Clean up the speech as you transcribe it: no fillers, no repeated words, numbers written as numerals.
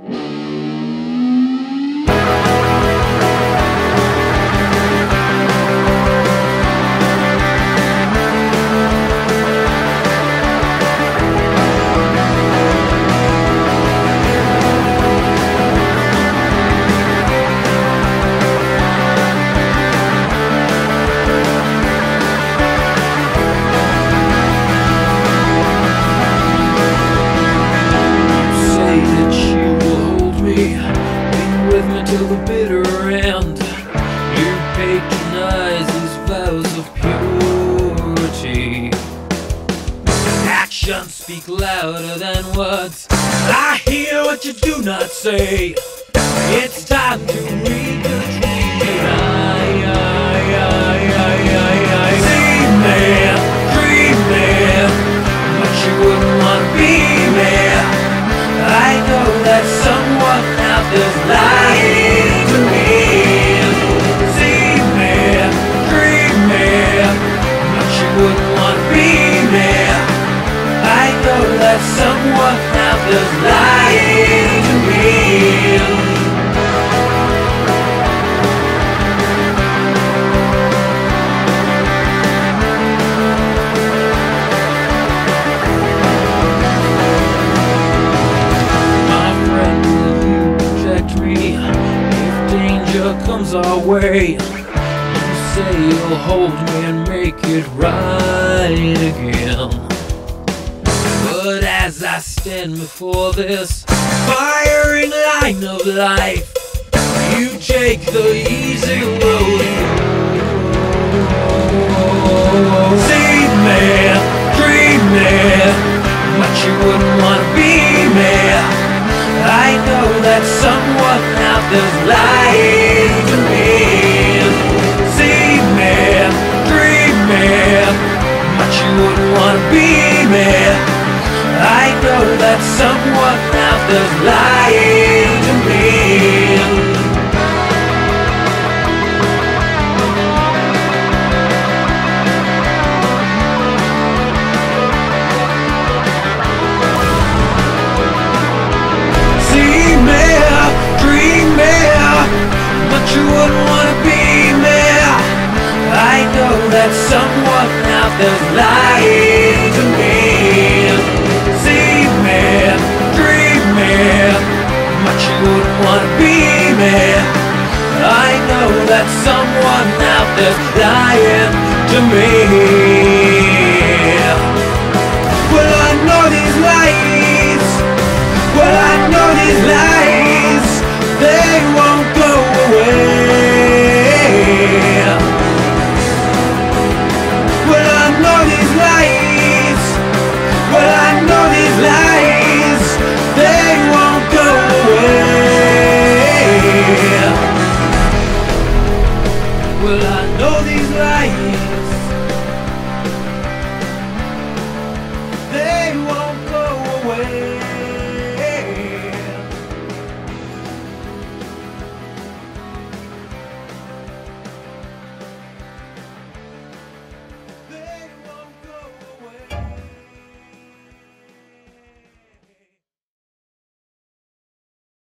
Till the bitter end, you patronize these vows of purity. Actions speak louder than words. I hear what you do not say. It's time to read the dream. See me, dream me, but you wouldn't want to be me. I know that someone out there's lying to me. See me, dream me, but you wouldn't want to be me. I know that someone out there's lying to me. Comes our way, you say you'll hold me and make it right again. But as I stand before this firing line of life, you take the easy road. See me, dream me, but you wouldn't want to be me. I know that someone out there's lying to me. See me, dream me, but you wouldn't want to be me. I know that someone out there's lying to me. You wouldn't want to be me. I know that someone out there's lying to me. See me, dream me, but you wouldn't want to be me. I know that someone out there's lying to me.